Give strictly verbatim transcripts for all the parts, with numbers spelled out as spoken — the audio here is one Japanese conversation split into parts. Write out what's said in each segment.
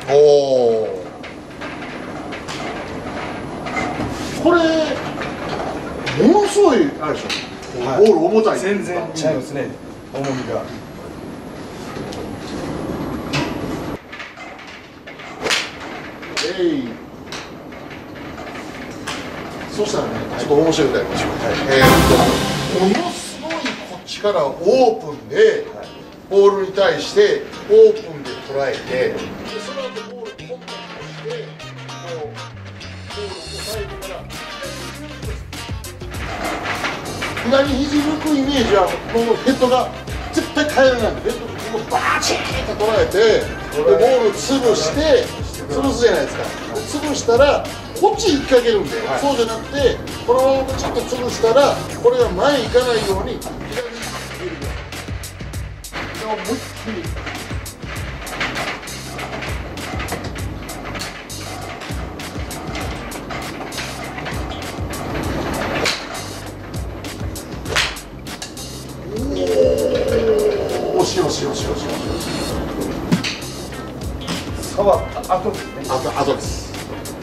おお。これものすごいあれでしょ、はい、ボール重たい。 全然違いますね、重みが。 えい。そしたらね、ちょっと面白いことやりましょう。はい、えー、っとものすごいこっちからオープンで、はい、ボールに対してオープンで捉えて、でその後ボールコンタクトして、こうボールを押さえてから左肘抜くイメージはもうヘッドが絶対変えられないんで、ヘッドがここバーチーンと捉えて、でボールを潰して潰すじゃないですか。潰したらこっち引っ掛けるんで、はい、そうじゃなくてこのままちょっと潰したらこれが前行かないように左に入れる。思いっきり。おお、しよしよしよしよし。 触った後ですね。 あと後です。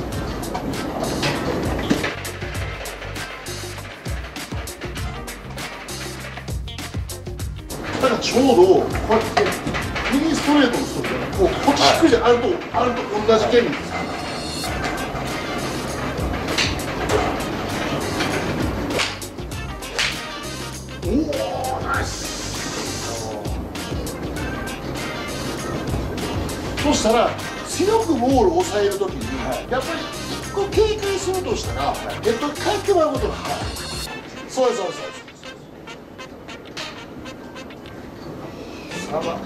だからちょうどこうやって右ストレートの人ってこうこっち引くじゃん、はい、あれとあれと同じ原理です。おお、ナイス。そしたら強くボールを抑えるときに、はい、やっぱり一個警戒するとしたら、はい、ヘッドが返ってもらうことが、はい、そうですそうですそうです。サバ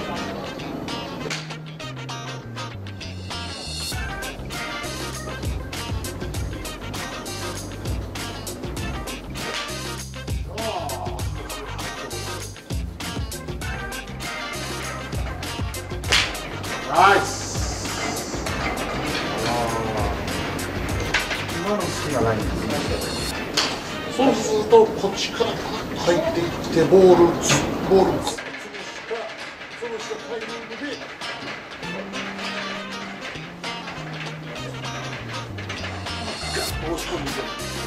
ナイス。 今の隙がないんですね。 そうするとこっちから入っていってボールボール潰したそのしたタイミングでガッと押し込んでいく。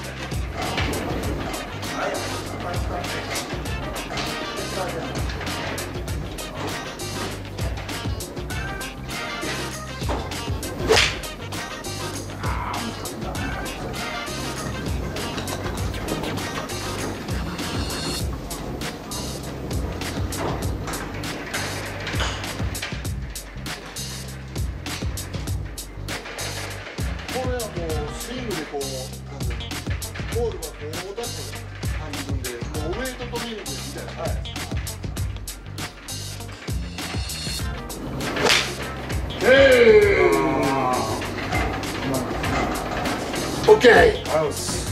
これはもうスイングでこうボールがこう出す感じで、もうウェイトトレーニングみたいな。はい。えー。オッケー。